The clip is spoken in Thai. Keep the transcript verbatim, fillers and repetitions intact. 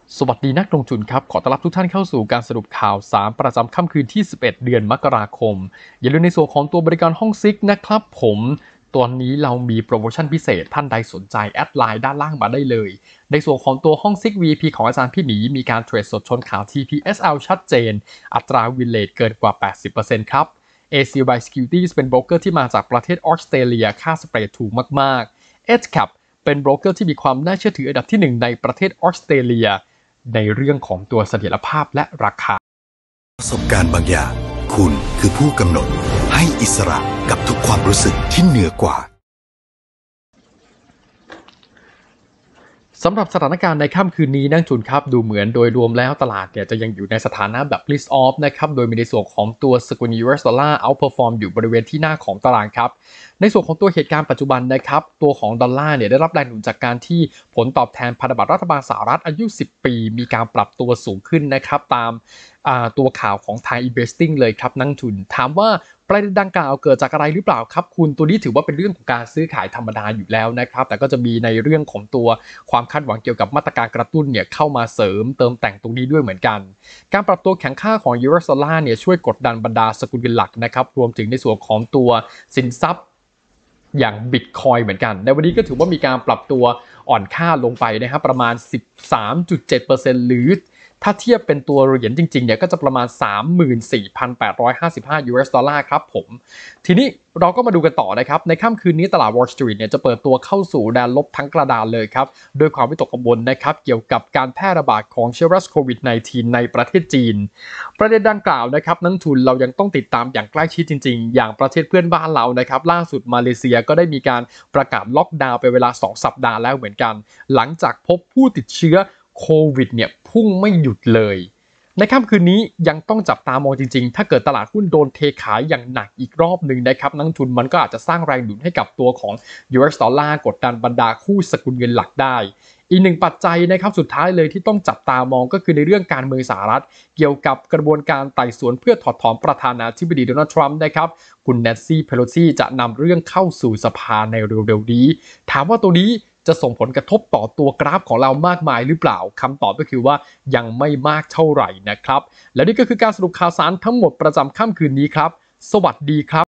สวัสดีนักลงทุนครับขอต้อนรับทุกท่านเข้าสู่การสรุปข่าวสารประจำค่ำคืนที่สิบเอ็ดเดือนมกราคมอย่าลืมในส่วนของตัวบริการห้องซิกนะครับผมตอนนี้เรามีโปรโมชั่นพิเศษท่านใดสนใจแอดไลน์ด้านล่างมาได้เลยในส่วนของตัวห้องซิก วี ไอ พี ของอาจารย์พี่หมีมีการเทรดสดชนข่าว ที พี เอส แอล ชัดเจนอัตราวินเลทเกินกว่า แปดสิบเปอร์เซ็นต์ ครับ เอ ซี วาย Securities เป็นโบรกเกอร์ที่มาจากประเทศออสเตรเลียค่าสเปรดถูกมากๆ เอช แคป เป็นโบรกเกอร์ที่มีความน่าเชื่อถืออันดับที่หนึ่งในประเทศออสเตรเลียในเรื่องของตัวเสถียรภาพและราคาประสบการณ์บางอย่างคุณคือผู้กำหนดให้อิสระกับทุกความรู้สึกที่เหนือกว่าสำหรับสถานการณ์ในค่ำคืนนี้นักทุนครับดูเหมือนโดยรวมแล้วตลาดเนี่ยจะยังอยู่ในสถานะแบบ risk off นะครับโดยมีในส่วนของตัวสกุล ยู เอส ดอลลาร์ outperform อยู่บริเวณที่หน้าของตารางครับในส่วนของตัวเหตุการณ์ปัจจุบันนะครับตัวของดอลลาร์เนี่ยได้รับแรงหนุนจากการที่ผลตอบแทนพันธบัตรรัฐบาลสหรัฐอายุสิบปีมีการปรับตัวสูงขึ้นนะครับตามตัวข่าวของทาง investing เลยครับนักทุนถามว่าประเด็นดังกล่าวเกิดจากอะไรหรือเปล่าครับคุณตัวนี้ถือว่าเป็นเรื่องของการซื้อขายธรรมดาอยู่แล้วนะครับแต่ก็จะมีในเรื่องของตัวความคาดหวังเกี่ยวกับมาตรการกระตุ้นเนี่ยเข้ามาเสริมเติมแต่งตรงนี้ด้วยเหมือนกันการปรับตัวแข็งค่าของยูโรดอลลาร์เนี่ยช่วยกดดันบรรดาสกุลเงินหลักนะครับรวมถึงในส่วนของตัวสินทรัพย์อย่างบิตคอยเหมือนกันในวันนี้ก็ถือว่ามีการปรับตัวอ่อนค่าลงไปนะครับประมาณ สิบสามจุดเจ็ดเปอร์เซ็นต์ หรือถ้าเทียบเป็นตัวเหรียญจริงๆเนี่ยก็จะประมาณ สามหมื่นสี่พันแปดร้อยห้าสิบห้า ยู เอส ดอลลาร์ครับผมทีนี้เราก็มาดูกันต่อนะครับในค่ำคืนนี้ตลาด Wall Street เนี่ยจะเปิดตัวเข้าสู่แดนลบทั้งกระดานเลยครับโดยความวิตกกังวลนะครับเกี่ยวกับการแพร่ระบาดของเชื้อไวรัสโควิด สิบเก้า ในประเทศจีนประเด็นดังกล่าวนะครับนักทุนเรายังต้องติดตามอย่างใกล้ชิดจริงๆอย่างประเทศเพื่อนบ้านเรานะครับล่าสุดมาเลเซียก็ได้มีการประกาศล็อกดาวน์ไปเวลาสองสัปดาห์แล้วเหมือนกันหลังจากพบผู้ติดเชื้อโควิดเนี่ยพุ่งไม่หยุดเลยในค่ำคืนนี้ยังต้องจับตามองจริงๆถ้าเกิดตลาดหุ้นโดนเทขายอย่างหนักอีกรอบหนึ่งนะครับนักทุนมันก็อาจจะสร้างแรงดุลให้กับตัวของ ยู เอส ดอลลาร์กดดันบรรดาคู่สกุลเงินหลักได้อีกหนึ่งปัจจัยนะครับสุดท้ายเลยที่ต้องจับตามองก็คือในเรื่องการเมืองสหรัฐเกี่ยวกับกระบวนการไต่สวนเพื่อถอดถอนประธานาธิบดีโดนัลด์ทรัมป์นะครับคุณแนนซี่เพโลซีจะนำเรื่องเข้าสู่สภาในเร็วๆนี้ถามว่าตัวนี้จะส่งผลกระทบต่อตัวกราฟของเรามากมายหรือเปล่าคำตอบก็คือว่ายังไม่มากเท่าไหร่นะครับและนี่ก็คือการสรุปข่าวสารทั้งหมดประจำค่ำคืนนี้ครับสวัสดีครับ